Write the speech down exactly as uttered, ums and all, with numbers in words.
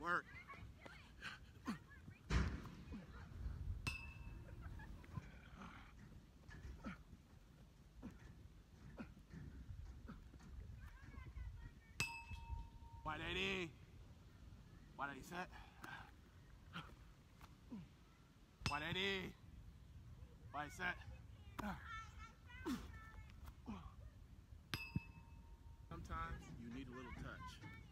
work. one eighty. one eighty set. one eighty. one set. Sometimes you need a little touch.